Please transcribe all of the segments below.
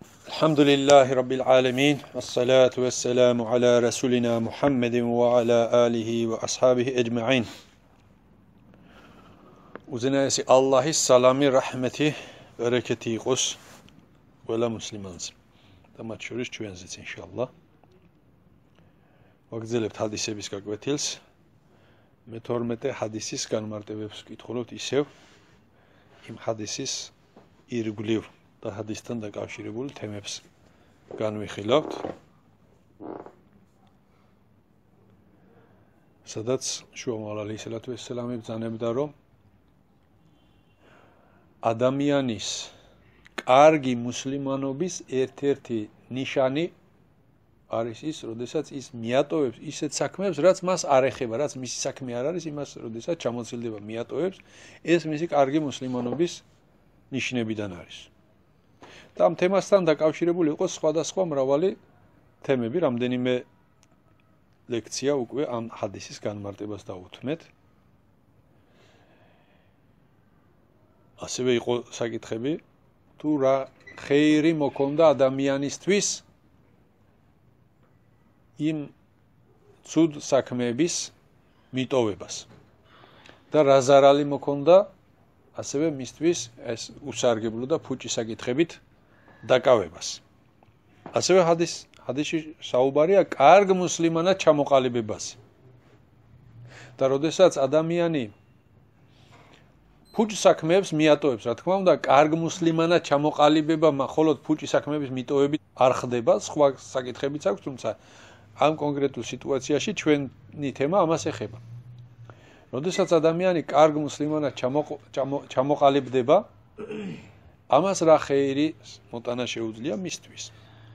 Elhamdülillahi Rabbil alemin. Vessalatu vesselamu ala Resulina Muhammedin ve ala alihi ve ashabihi ecma'in. Uzenayesi Allah'is salami, rahmeti, bereketi iqos ყველა მუსლიმანს. და მათ შორის ჩვენზეც ინშალლა. ვაგრძელებთ ჰადისების გაკვეთილს. მე-12 ჰადისის განმარტებებს ვკითხულობთ ისევ იმ ჰადისის ირგვლივ და ჰადისთან დაკავშირებული თემებს განვიხილავთ. სადაც შუამავლა ალეისალათუ ვესალამი ბრძანებდა, რომ ადამიანის კარგი მუსლიმანობის ერთ-ერთი ნიშანი არის ის, როდესაც ის მიატოვებს ისეთ საქმეებს, რაც მას არ ეხება, რაც მისი საქმე არ არის, იმას როდესაც ჩამოცილდება მიატოვებს, ეს მისი კარგი მუსლიმანობის ნიშნებიდან არის. და ამ თემასთან დაკავშირებული იყო სხვადასხვა მრავალი თემები, რამდენიმე ლექცია უკვე ამ ჰადისის განმარტებას დავუთმეთ. ასევე იყო საკითხები, თუ რა ხეირი მოქონდა ადამიანისთვის იმ ცუდ საქმეების მიტოვებას და რა ზარალი მოქონდა ასევე მისთვის ეს უსარგებლო და ფუჭი საკითხებით დაკავებას. ასევე ჰადისში საუბარია კარგ მუსლიმანად ჩამოყალიბებაზე. და როდესაც ადამიანი ფუჭ საქმეებს მიატოვებს, რა თქმა უნდა, კარგ მუსლიმანად ჩამოყალიბება მხოლოდ ფუჭი საქმეების მიტოვებით არ ხდება, სხვა საკითხებიც აქვს, თუმცა ამ კონკრეტულ სიტუაციაში ჩვენი თემა ამას ეხება. როდესაც ადამიანი კარგ მუსლიმანად ჩამოყალიბდება, ამას რა ხეირი მოტანა შეუძლია მისთვის.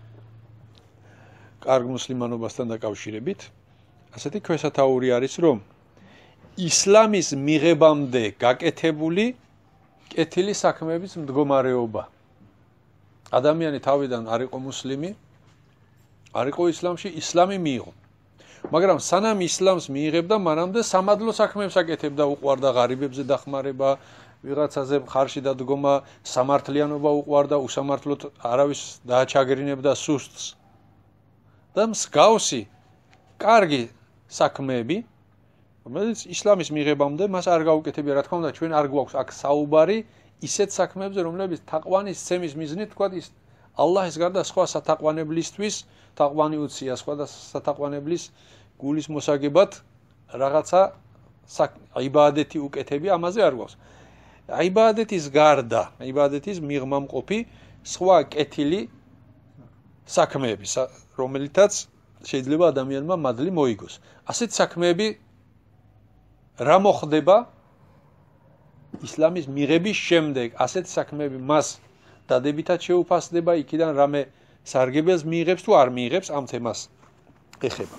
კარგ მუსლიმანობასთან დაკავშირებით ასეთი ქვესათაური არის, რომ ისლამის მიღებამდე გაკეთებული კეთილი საქმეების მდგომარეობა. ადამიანი თავიდან არ იყო მუსლიმი, არ იყო ისლამში, ისლამი მიიღო. მაგრამ სანამ ისლამს მიიღებდა, მანამდე სამადლო საქმეებს აკეთებდა, უყვარდა ღარიბებზე დახმარება, ვიღაცაზე მხარში დადგომა, სამართლიანობა უყვარდა, უსამართლოდ არავის დააჩაგრინებდა სუსტს. და მსგავსი კარგი საქმეები, რომელიც ისლამის მიღებამდე მას არ გაუკეთებია, რა თქმა უნდა, ჩვენ არ გვაქვს აქ საუბარი ისეთ საქმეებზე, რომლებიც თაყვანის ცემის მიზნით, თქვა ის ალლაჰის გარდა სხვა სათაყვანებლისთვის, თაყვანი უცია სხვა და სათაყვანებლის გულის მოსაგებად რაღაცა იბადეთი უკეთებია, ამაზე არ გვაქვს. იბადეთის გარდა, იბადეთის მიღმა მყოფი სხვა კეთილი საქმეები, რომელთაც შეიძლება ადამიანმა მადლი მოიგოს. ასეთ საქმეები რა მოხდება ისლამის მიღების შემდეგ, ასეთ საქმეები მას დადებითად შეუფასდება, იქიდან რამე სარგებელს მიიღებს თუ არ მიიღებს, ამ თემას ეხება.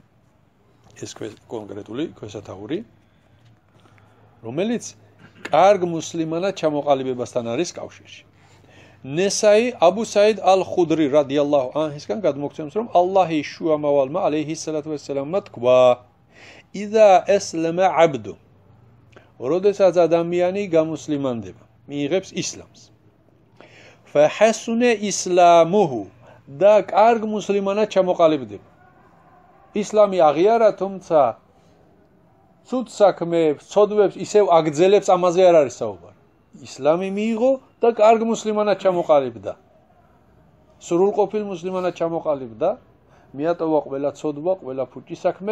ეს კონკრეტული ქვესათაური, რომელიც კარგ მუსლიმანად ჩამოყალიბებასთან არის კავშირში. ნესაი აბუ საიდ ალ-ხუდრი რადიალლაჰუ ანჰისგან გადმოგცემს, რომ ალლაჰის შუამავალმა ალეიჰისალათუ ვესალამმა თქვა: იზა ესლამა აბდუ, როდესაც ადამიანი გამუსლიმანდება, მიიღებს ისლამს, ფაჰასუნე ისლამუჰუ, და კარგ მუსლიმანად ჩამოყალიბდება. ისლამი აღიარა, თუმცა ცუდ საქმეებს, ცოდვებს ისევ აგრძელებს, ამაზე არ არის საუბარი. ისლამი მიიღო და კარგ მუსლიმანად ჩამოყალიბდა. სრულყოფილ მუსლიმანად ჩამოყალიბდა, მიატოვა ყველა ცოდვა, ყველა ფუჭი საქმე,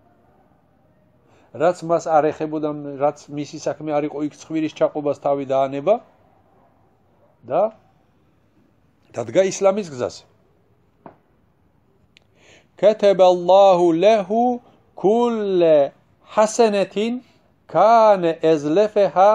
რაც მას არ ეხებოდა, რაც მისი საქმე არ იყო, იქ ცხვირის ჩაყობას თავი დაანება და დადგა ისლამის გზაზე. კათაბალლაჰუ ლაჰუ კულლა ჰასანათინ კანა ეზლაფაჰა,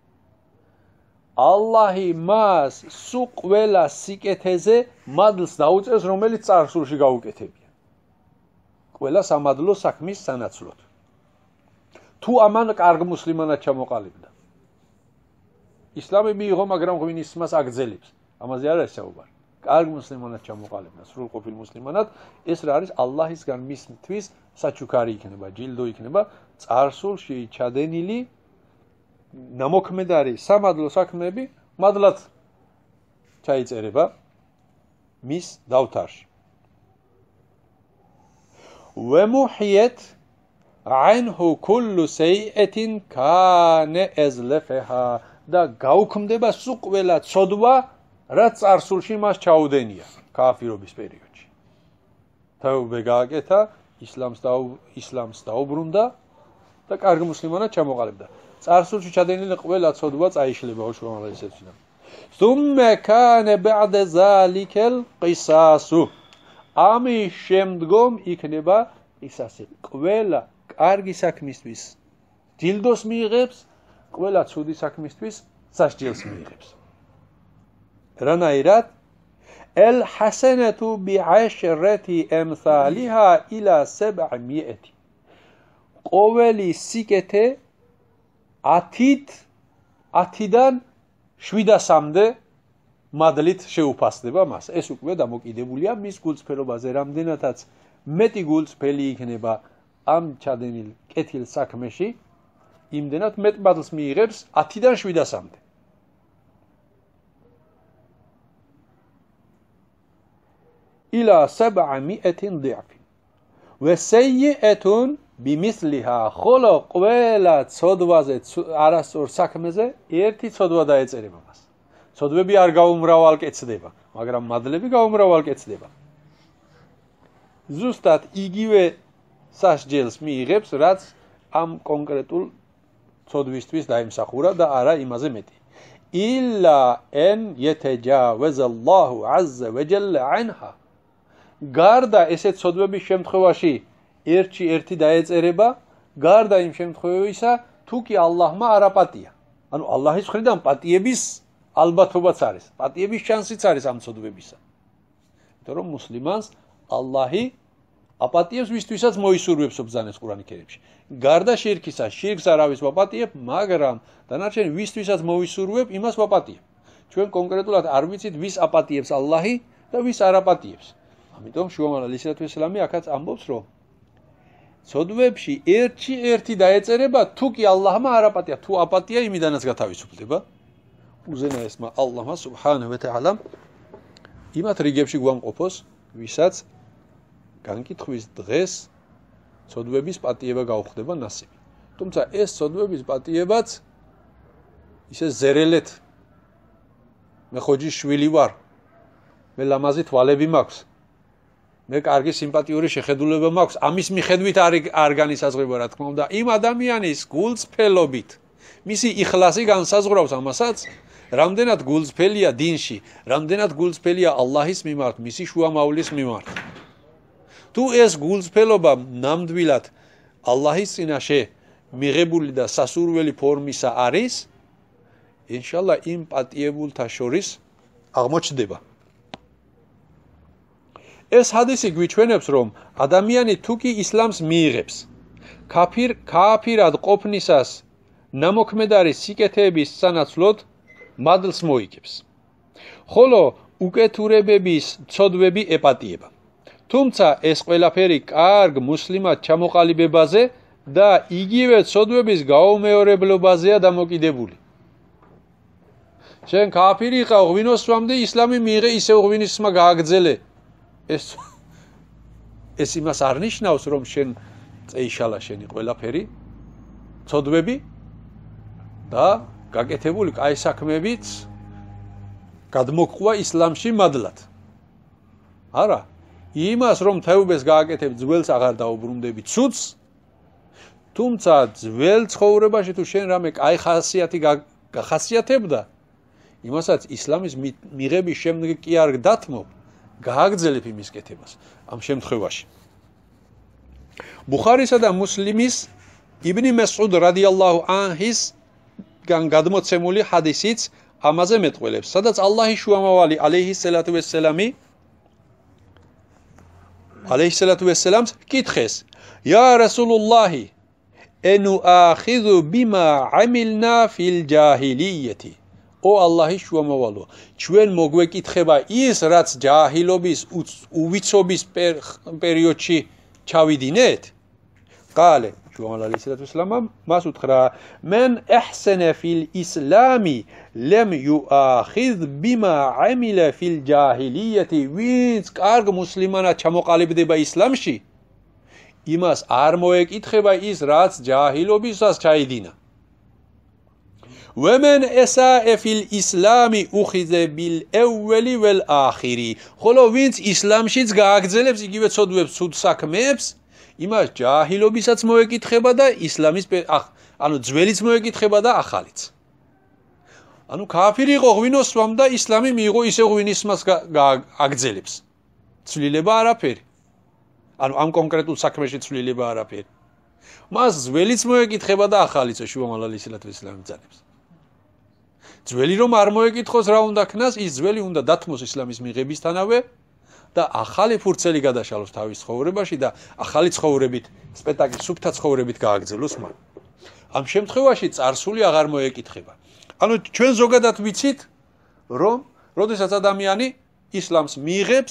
ალლაჰი მას სულ ყველა სიკეთეზე მადლს დაუწევს, რომელიც წარსულში გაუკეთებია. ყველა სამადლო საქმის სანაცვლოდ. თუ ამან კარგ მუსლიმანად ჩამოყალიბდა. ისლამი მიიღო, მაგრამ ღვინის მას აგრძელებს. ამაზე არ არის საუბარი. კარგ მუსლიმანად ჩამოყალიბდა, სრულყოფილ მუსლიმანად, ეს რა არის ალლაჰისგან მისთვის საჩუქარი იქნება, ჯილდო იქნება, წარსულში ჩადენილი ნამოქმედარი სამადლო საქმეები მადლად ჩაიწერება მის დავთარში. ومحيت عنه كل سيئة كان أزلفها და გაუქმდება სულ ყველა ცოდვა, რაც წარსულში მას ჩაუდენია კაფირობის პერიოდში. თაობე გააკეთა, ისლამს დაუბრუნდა და კარგი მუსლიმანად ჩამოყალიბდა. წარსულში ჩადენილი ყველა ცოდვა წაიშლება უშუალოდ. ثم كان بعد ذلك القصاص. ამის შემდგომ იქნება ყისასი. ყველა კარგი საქმისთვის ჯილდოს მიიღებს, ყველა ცუდი საქმისთვის სასჯელს მიიღებს. რანაირად الحسنة بعشرة أمثالها إلى 700. ყოველი სიკეთე 10-დან 700-მდე მადლით შეუფასდება მას. ეს უკვე დამოკიდებულია მის გულწრფელობაზე, რამდენადაც მეტი გულწრფელი იქნება ამ ჩადენილ კეთილ საქმეში, იმდენად მეტ მადლს მიიღებს 10-დან 700-მდე. إلى 700 ضعف. وسيئة بمثلها. ხოლო ყველა ცოდვაზე, არასწორ საქმეზე ერთი ცოდვა დაეწერება მას. ცოდვები არ გაუმრავალკეცდება, მაგრამ მადლები გაუმრავალკეცდება. ზუსტად იგივე სასჯელს მიიღებს, რაც ამ კონკრეტულ ცოდვისთვის დაიმსახურა და არა იმაზე მეტი. إلا أن يتجاوز الله عز وجل عنها. გარდა ესეთ ცოდვების შემთხვევაში ერთი დაეწერება, გარდა იმ შემთხვევისა, თუ კი ალლაჰმა არ აპატია. ანუ ალლაჰის მხრიდან პატიების ალბათობაც არის, პატიების შანსიც არის ამ ცოდვებისა. იმიტომ რომ მუსლიმანს ალლაჰი აპატიებს ვისთვისაც მოისურვებს ბრძანეს ყურანი კერიმში. გარდა შირკისა, შირკს არავის ვაპატიებ, მაგრამ დანარჩენი ვისთვისაც მოისურვებ, იმას ვაპატიებ. ჩვენ კონკრეტულად არ ვიცით ვის აპატიებს ალლაჰი და ვის არ აპატიებს. ამიტომ შუამალა ისლამი აქაც ამბობს, რომ ცოდვებში ერთი დაეწერება, თუ კი ალლაჰმა არ აპატია, თუ აპატია იმიდანაც გათავისუფლდება. უზენაესმა ალლაჰმა სუბჰანაჰუ ვა თაალამ იმათ რიგებში გვამყოფოს, ვისაც განკითხვის დღეს ცოდვების პატიება გაუხდება ნასიბი. თუმცა ეს ცოდვების პატიებაც ისე ზერელეთ მე ხოჯის შვილი ვარ, მე ლამაზი თვალები მაქვს, მე კარგი სიმპათიური შეხედულება მაქვს, ამის მიხედვით არ განისაზღვრება რა თქმა უნდა იმ ადამიანის გულწრფელობით. მისი იხლასი განსაზღვრავს ამასაც, რამდენად გულწრფელია დინში, რამდენად გულწრფელია ალლაჰის მიმართ, მისი შუამავლის მიმართ. თუ ეს გულწრფელობა ნამდვილად ალლაჰის წინაშე მიღებული და სასურველი ფორმისა არის, ინშალლა იმ პატიებულთა შორის აღმოჩნდება. ეს ჰადისი გვიჩვენებს, რომ ადამიანი თუ კი ისლამს მიიღებს, კაფირად ყოფნისას ნამოქმედარი სიკეთეების სანაცვლოდ მადლს მოიგებს. ხოლო უკეთურებების ცოდვები ეპატიება. თუმცა ეს ყველაფერი კარგ მუსლიმად ჩამოყალიბებაზე და იგივე ცოდვების გაუმეორებლობაზეა დამოკიდებული. შენ კაფირი იყავ, ღვინოს სვამდი, ისლამი მიიღე, ისევ ღვინის სმა გააგრძელე. ეს იმას არ ნიშნავს, რომ შენ წეიშალა შენი ყველაფერი ცოდვები და გაკეთებული კაი საქმეებით გადმოყვა ისლამში მადლად. არა, იმას რომ თაუბეს გააკეთებ, ძველს აღარ დაუბრუნდები ცუდს, თუმცა ძველ ცხოვრებაში თუ შენ რამე კაი ხასიათი გახასიათებდა, იმასაც ისლამის მიღების შემდეგ კი არ დათმობ, გააგრძელებ იმის კეთებას ამ შემთხვევაში. ბუხარისა და მუსლიმის იბნი მასუდ რადიალლაჰუ ანჰის გადმოცემული ჰადისიც ამაზე მეტყველებს, სადაც ალლაჰის შუამავალი ალეიჰის სალამს კითხეს: "ია რასულულლაჰი, ენუ ახიზუ ბიმა ამილნა ფილ ჯაჰილიyyati." ო ალლაჰის შუამავალო, ჩვენ მოგვეკითხება ის, რაც ჯაჰილობის უვიცობის პერიოდში ჩავიდინეთ? ყალე, შუამალ ალეისალათუისლამამ მას უთხრა მენ აჰსანა ფილ ისლამი ლემ იუახიდ ბიმა ამილა ფილ ჯაჰილიეთი ვინც კარგ მუსლიმანად ჩამოყალიბდება ისლამში იმას არ მოეკითხება ის რაც ჯაჰილობისას ჩაიდინა ومن اساء في الاسلام اخذ بالاول والاخر ხოლო ვინც ისლამშიც გააგრძელებს იგივე ცოდვებს ცუდ საქმეებს იმას ჯაჰილობისაც მოეკითხება და ისლამის ანუ ძველიც მოეკითხება და ახალიც ანუ კაფირი იყო ღვინოს სვამდა ისლამი მიიღო ისე ღვინის მას გააგრძელებს ცვლილება არაფერი ანუ ამ კონკრეტულ საქმეში ცვლილება არაფერი მას ძველიც მოეკითხება და ახალიც შუამალ ალეისალათუისლამი ძალებს ძველი რომ არ მოეკითხოს რა უნდა ქნას ის ძველი უნდა დათმოს ისლამის მიღებისთანავე და ახალი ფურცელი გადაშალოს თავის ცხოვრებაში და ახალი ცხოვრებით სპექტაკლი სუფთა ცხოვრებით გააგრძელოს მან ამ შემთხვევაში წარსული აღარ მოეკითხება ანუ ჩვენ ზოგადად ვიცით რომ როდესაც ადამიანი ისლამს მიიღებს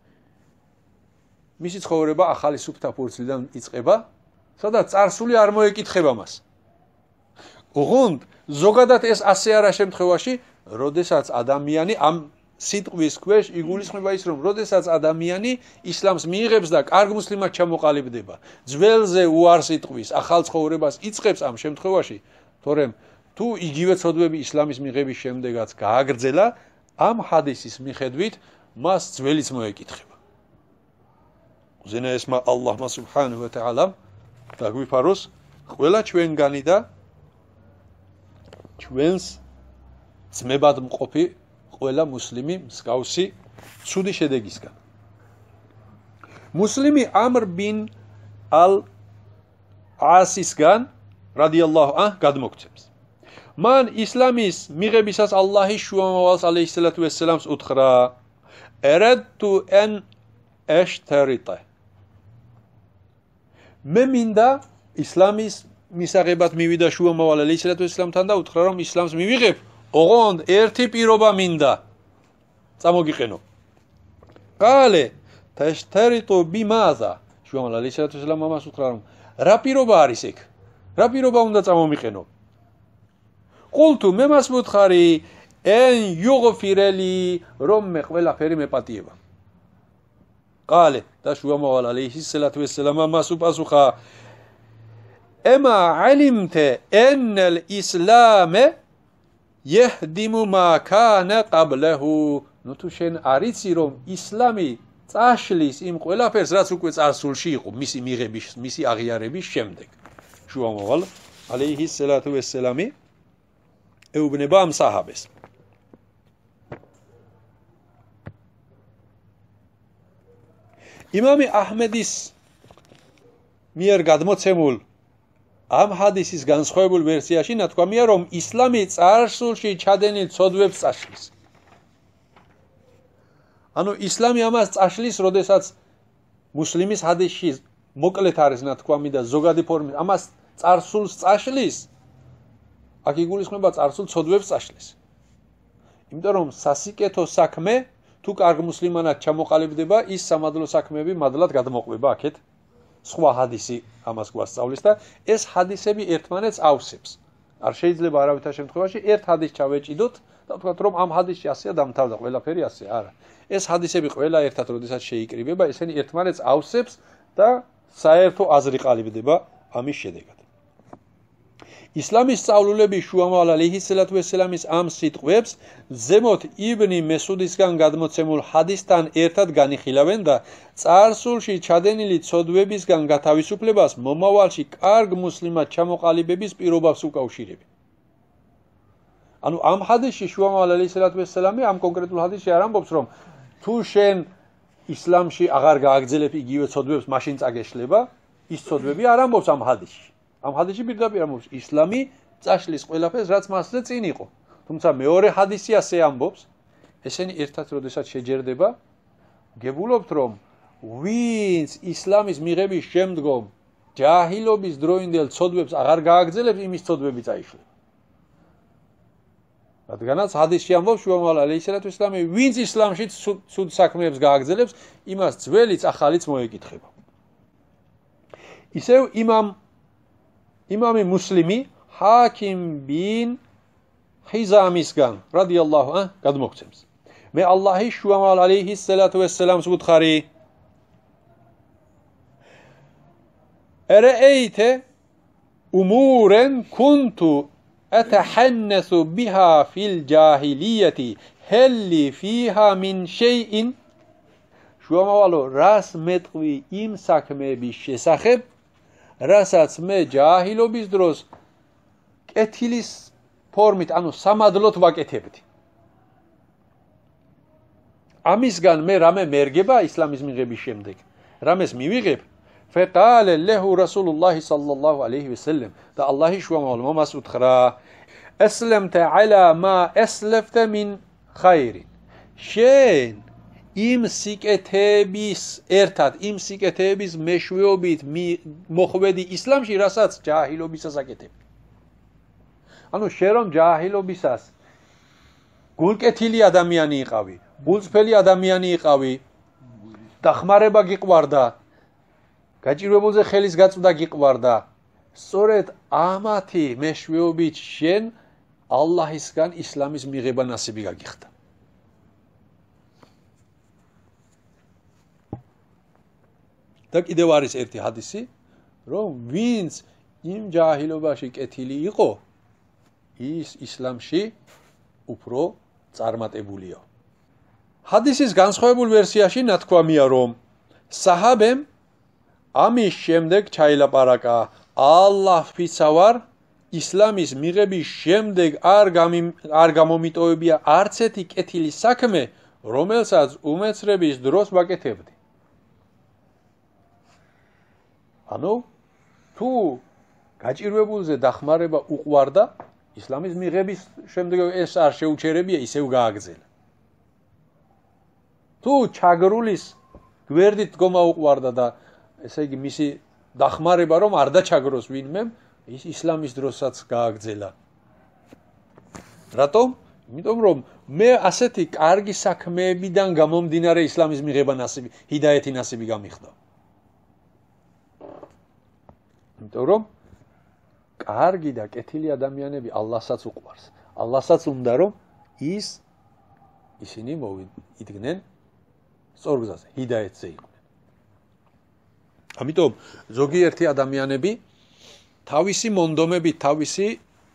მისი ცხოვრება ახალი სუფთა ფურცლიდან იწყება სადაც წარსული არ მოეკითხება მას ოღონდ ზოგადად ეს ასე არა შემთხვევაში როდესაც ადამიანი ამ სიტყვის ქვეშ იგულისხმება ის რომ როდესაც ადამიანი ისლამს მიიღებს და კარგ მუსლიმად ჩამოყალიბდება ძველზე უარს იტყვის ახალ ცხოვრებას იწყებს ამ შემთხვევაში თორემ თუ იგივე ცოდვები ისლამის მიღების შემდეგაც გააგრძელა ამ ჰადისის მიხედვით მას ძველიც მოეკითხება ზენაესმა ალლაჰმა სუბჰანაჰუ ვა თაალა დაგვიფაროს ყველა ჩვენგანი და ჩვენს ძმებად მყოფი ყველა მუსლიმი მსგავსი ცუდი შედეგისგან მუსლიმი ამრ ბინ ალ ასისგან რადიალლაჰუ ანჰ გადმოგცემს მან ისლამის მიღებისას ალლაჰის შუამავალს ალეისალათუ ვესალამს უთხრა ერადტუ ენ ეშტერიტა მე მინდა ისლამის მისაღებად მივიდა შუამავალ ალეისალათუ ვესალამთან და უთხრა რომ ისლამს მივიღებ ოღონდ ერთი პირობა მინდა წამოგიყენო ყალე თაშტერიტუ ბიმაზა შუამავალ ალეისალათუ ვესალამ ამას უთხრა რომ რა პირობა არის ეგ რა პირობა უნდა წამომიყენო ყულთუ მე მას მუთხარი ენ იუღფირელი რომ მე ყველაფერი მეპატიება ყალე და შუამავალ ალეისალათუ ვესალამ ამას უპასუხა ემა ალიმთე ენელ ისლამე يهدم ما كان قبله ნუ თუ შენ არიცი რომ ისლამი წაშლის იმ ყველაფერს რაც უკვე წარსულში იყო მისი მიღების მისი აღიარების შემდეგ შუამავალ ალეისალათუ ვესალამი ეუბნება ამ საჰაბეს იმამი აჰმედის მიერ გადმოცემულ ამ ჰადისის განსხვავებულ ვერსიაში ნათქვამია რომ ისლამი წარსულში ჩადენილ ცოდვებს წაშლის ანუ ისლამი ამას წაშლის როდესაც მუსლიმის ჰადისში მოკლედ არის ნათქვამი და ზოგადი ფორმით ამას წარსულს წაშლის აქ იგულისხმება წარსულ ცოდვებს წაშლის იმიტომ რომ სასიკეთო საქმე თუ კარგ მუსლიმანად ჩამოყალიბდება ის სამადლო საქმეები მადლად გადმოყვება აქეთ სხვა ჰადისი ამას გვასწავლის და ეს ჰადისები ერთმანეთს ავსებს. არ შეიძლება არავითარ შემთხვევაში ერთ ჰადისს ჩავეჭიდოთ და ვთქვათ რომ ამ ჰადისში ასეა დამთავრდა ყველაფერი ასე არა. ეს ჰადისები ყველა ერთად როდესაც შეიკრიბება, ესენი ერთმანეთს ავსებს და საერთო აზრი ყალიბდება ამის შედეგად. ისლამის სწავლულები შუამავალ ალეისალათუ ვესალამის ამ სიტყვებს ზემოთ იბნი მესუდისგან გადმოცემულ ჰადისთან ერთად განიხილავენ და წარსულში ჩადენილი ცოდვებისგან გათავისუფლებას მომავალში კარგ მუსლიმად ჩამოყალიბების პირობას უკავშირებენ. ანუ ამ ჰადისში შუამავალ ალეისალათუ ვესალამი ამ კონკრეტულ ჰადისში არ ამბობს რომ თუ შენ ისლამში აღარ გააგრძელებ იგივე ცოდვებს მაშინ წაგეშლება ის ცოდვები არ ამბობს ამ ჰადისში. ამ ჰადისში პირდაპირ ამბობს ისლამი წაშლის ყველაფერს რაც მასზე წინ იყო. თუმცა მეორე ჰადისი ასე ამბობს, ესენი ერთად როდესაც შეჯერდება, გებულობთ რომ ვინც ისლამის მიღების შემდგომ ჯაჰილობის დროინდელ ცოდვებს აღარ გააგრძელებს, იმის ცოდვები წაიშლება. რადგანაც ჰადისში ამბობს შუამავალ ალეისალათუ ვესალამი, ვინც ისლამში ცუდ საქმეებს გააგრძელებს, იმას ძველიც ახალიც მოეკითხება. ისევ იმამ იმამი მუსლიმი ჰაკიმ ბინ ჰიზამისგან რადიალლაჰუ ან გადმოგცემს. მე ალლაჰის შუამავალ ალეიჰის სალათუ ვესსალამს ვუთხარი ერეითე უმურენ კუნტუ ათაჰანნასუ ბიჰა ფილ ჯაჰილიyyati ჰელი ფიჰა მინ შეიინ შუამავალო რას მეტყვი იმ საქმეების შესახებ რასაც მე ჯაჰილობის დროს კეთილის ფორმით ანუ სამადლოდ ვაკეთებდი ამისგან მე რამე მერგება ისლამის მიღების შემდეგ რამეს მივიღებ فقال له رسول الله صلى الله عليه وسلم და ალლაჰის შუამავალ მომას უთხრა أسلمت على ما أسلفت من خير შენ იმ სიკეთების ერთად იმ სიკეთების მეშვეობით მოხვედი ისლამში რასაც ჯაჰილობისას აკეთებდი ანუ შენ რომ ჯაჰილობისას გულკეთილი ადამიანი იყავი გულწრფელი ადამიანი იყავი დახმარება გიყვარდა გაჭირვებულზე ხელის გაწვდა გიყვარდა სწორედ ამათი მეშვეობით შენ ალლაჰისგან ისლამის მიღება ნასიბი გაგიხდა და კიდევ არის ერთი ჰადისი რომ ვინც იმ ჯაჰილობაში კეთილი იყო ის ისლამში უფრო წარმატებულიო ჰადისის განსხვავებულ ვერსიაში ნათქვამია რომ საჰაბემ ამის შემდეგ ჩაილაპარაკა ალლაჰ ფიცავარ ისლამის მიღების შემდეგ არ გამომიტოვებია არც ერთი კეთილი საქმე რომელსაც უმეცრების დროს ვაკეთებდი ანუ თუ გაჭირვებულზე დახმარება უყვარდა ისლამის მიღების შემდეგ ეს არ შეუჩერებია ისევ გააგრძელა თუ ჩაგრულის გვერდით დგომა უყვარდა და ესე იგი მისი დახმარება რომ არ დაჩაგროს ვინმე ის ისლამის დროსაც გააგრძელა რატომ? იმიტომ რომ მე ასეთი კარგი საქმეებიდან გამომდინარე ისლამის მიღება ნასიბი ჰიდაიეთი ნასიბი გამიხდა იმიტომ რომ კარგი და კეთილი ადამიანები ალლაჰსაც უყვარს ალლაჰსაც უნდა რომ ისინი მოვიდგნენ სწორ გზაზე ჰიდაიეთზე იყვნენ ამიტომ ზოგიერთი ადამიანები თავისი მონდომებით თავისი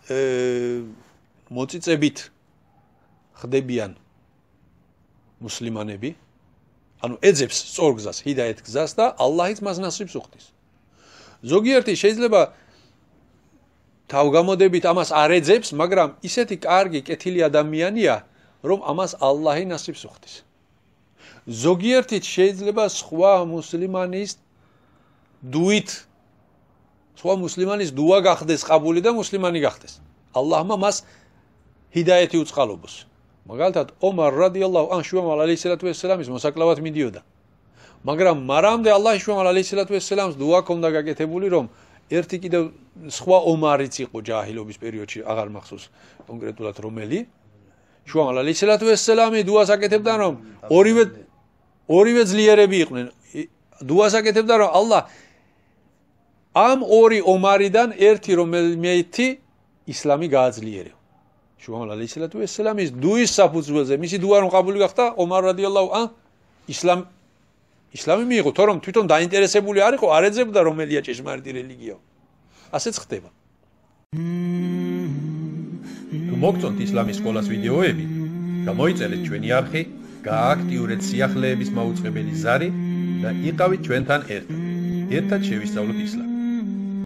მოწიწებით ხდებიან მუსლიმანები ანუ ეძებს სწორ გზას ჰიდაიეთ გზას და ალლაჰიც მას ნასიბს უხდის ზოგიერთი შეიძლება თავგამოდებით ამას არ ეძებს მაგრამ ისეთი კარგი კეთილი ადამიანია რომ ამას ალლაჰი ნასიბს უხდის ზოგიერთით შეიძლება სხვა მუსლიმანის დუით სხვა მუსლიმანის დუა გახდეს ყაბული და მუსლიმანი გახდეს ალლაჰმა მას ჰიდაიეთი უწყალობოს მაგალითად ომარ რადიალლაჰუ ან შუამავალ ალეისალათუ ვესსალამის მოსაკლავად მიდიოდა მაგრამ მარამდე ალლაჰის შუამავალ ალეისალათუ ვესსალამს დუა ქონდა გაკეთებული რომ ერთი კიდევ სხვა ომარიც იყო ჯაჰილობის პერიოდში აღარ მახსოვს კონკრეტულად რომელი შუამავალ ალეისალათუ ვესსალამი დუას აკეთებდა რომ ორივე ძლიერები იყვნენ დუას აკეთებდა რომ ალლაჰ ამ ორი ომარიდან ერთი რომელმეითი ისლამი გააძლიერო შუამავალ ალეისალათუ ვესსალამის დუის საფუძველზე მისი დუა რომ ყაბული გახდა ომარ რადიალლაჰუ ან ისლამი მიიღო თორემ თვითონ დაინტერესებული არ იყო არ ეძებდა რომელია ჭეშმარიტი რელიგია ასეც ხდება თუ მოგწონთ ისლამის სკოლას ვიდეოები გამოიწერეთ ჩვენი არხი გააქტიურეთ სიახლეების მაუწყებელი ზარი და იყავით ჩვენთან ერთად შევისწავლოთ ისლამი